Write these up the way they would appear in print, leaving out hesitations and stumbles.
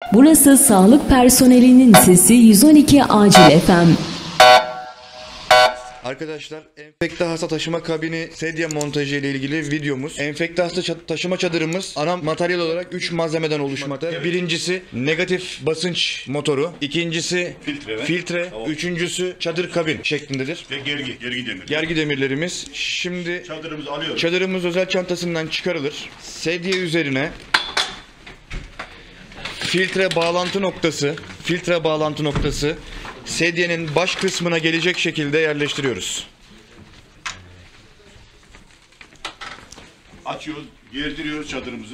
Burası sağlık personelinin sesi 112 Acil FM. Arkadaşlar, enfekte hasta taşıma kabini sedye montajı ile ilgili videomuz. Enfekte hasta taşıma çadırımız ana materyal olarak 3 malzemeden oluşmakta. Birincisi negatif basınç motoru, ikincisi filtre, üçüncüsü çadır kabin şeklindedir. Ve gergi demir. Gergi demirlerimiz. Şimdi Çadırımızı alıyoruz. çadırımız özel çantasından çıkarılır. Sedye üzerine filtre bağlantı noktası sedyenin baş kısmına gelecek şekilde yerleştiriyoruz. Açıyoruz, gerdiriyoruz çadırımızı.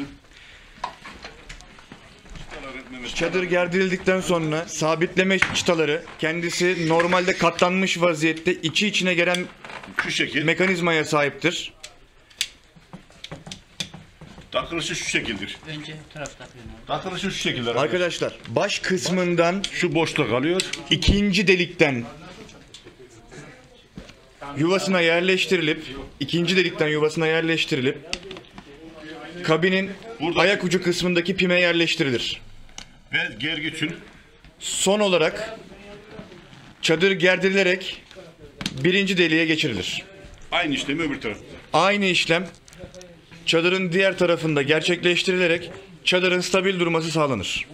Çadır gerdirildikten sonra sabitleme çıtaları kendisi normalde katlanmış vaziyette içi içine gelen Şu şekil. mekanizmaya sahiptir. Takılışı şu şekildir. Önce taraf takıyorum abi. Takılışı şu şekilde. Arkadaşlar, baş kısmından Şu boşluk alıyor. ikinci delikten yuvasına yerleştirilip kabinin Burada ayak ucu kısmındaki pime yerleştirilir. ve gergi için Son olarak çadır gerdirilerek birinci deliğe geçirilir. aynı işlemi öbür tarafta. Aynı işlem çadırın diğer tarafında gerçekleştirilerek çadırın stabil durması sağlanır.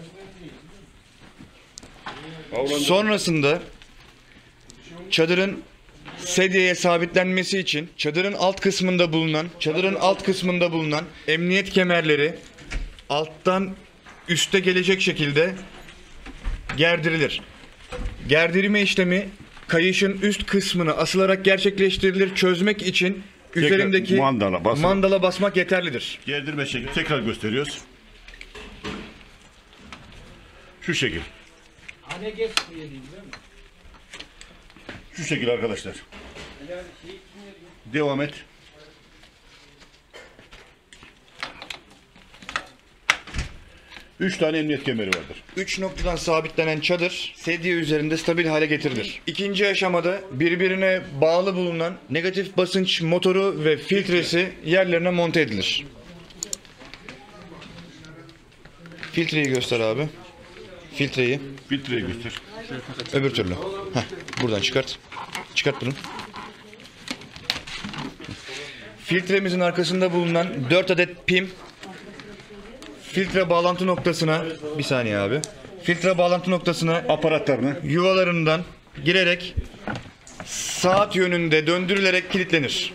Sonrasında çadırın sedyeye sabitlenmesi için çadırın alt kısmında bulunan emniyet kemerleri alttan üste gelecek şekilde gerdirilir. Gerdirme işlemi kayışın üst kısmına asılarak gerçekleştirilir. Çözmek için üzerindeki mandala basmak yeterlidir. Gerdirme şekli tekrar gösteriyoruz. Şu şekil. Şu şekil arkadaşlar. Devam et. Üç tane emniyet kemeri vardır. 3 noktadan sabitlenen çadır sedye üzerinde stabil hale getirilir. İkinci aşamada birbirine bağlı bulunan negatif basınç motoru ve filtresi yerlerine monte edilir. Filtreyi göster abi. Filtreyi. Filtreyi göster. Öbür türlü. Heh, buradan çıkart. Çıkart bunu. Filtremizin arkasında bulunan 4 adet pim filtre bağlantı noktasına bir saniye abi. Filtre bağlantı noktasına Aparatlarını yuvalarından girerek saat yönünde döndürülerek kilitlenir.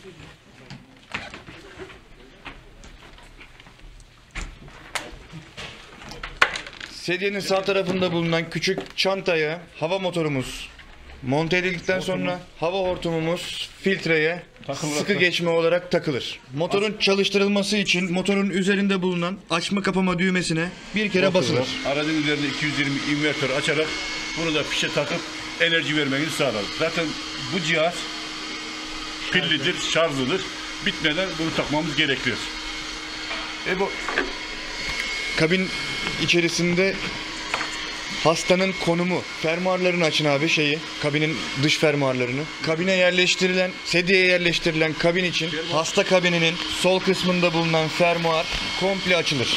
Sedyenin sağ tarafında bulunan küçük çantaya hava motorumuz monte edildikten sonra hava hortumumuz filtreye sıkı geçme olarak takılır. Motorun çalıştırılması için motorun üzerinde bulunan açma kapama düğmesine bir kere basılır. aracın üzerinde 220 invertör açarak bunu da fişe takıp enerji vermenizi sağlar. Zaten bu cihaz pillidir, şarjlıdır. Bitmeden bunu takmamız gerekiyor. Bu kabin içerisinde hastanın konumu, fermuarlarını açın abi kabinin dış fermuarlarını. Kabine yerleştirilen, sedyeye yerleştirilen kabin için hasta kabininin sol kısmında bulunan fermuar komple açılır.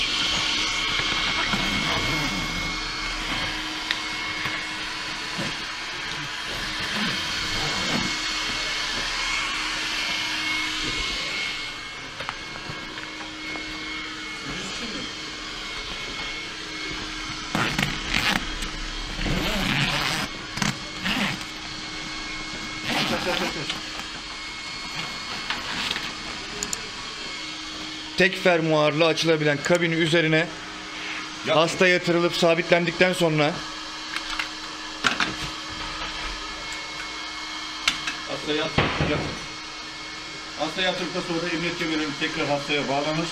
Tek fermuarla açılabilen kabini üzerine hasta yatırılıp sabitlendikten sonra Hasta yatırdıktan sonra emniyet kemerleri tekrar hastaya bağlanır.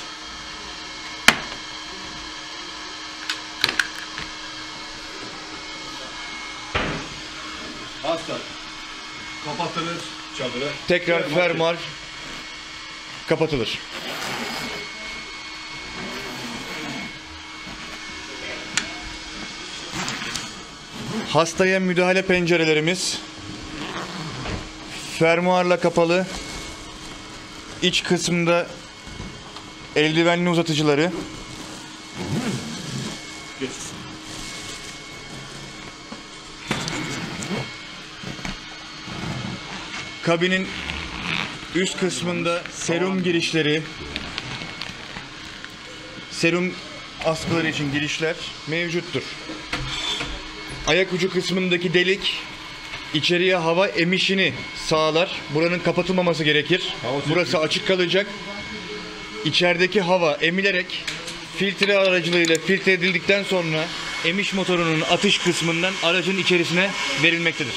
Hasta kapatılır çadırı. tekrar fermuar kapatılır. Hastaya müdahale pencerelerimiz fermuarla kapalı. İç kısımda eldivenli uzatıcıları. Geç. kabinin üst kısmında serum girişleri, serum askıları için girişler mevcuttur. Ayak ucu kısmındaki delik içeriye hava emişini sağlar. Buranın kapatılmaması gerekir. Burası açık kalacak. İçerideki hava emilerek filtre aracılığıyla filtre edildikten sonra emiş motorunun atış kısmından aracın içerisine verilmektedir.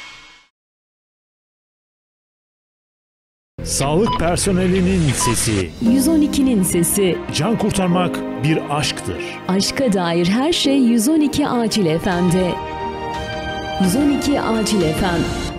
Sağlık personelinin sesi. 112'nin sesi. Can kurtarmak bir aşktır. Aşka dair her şey 112 Acil FM'de. 112 Acil FM.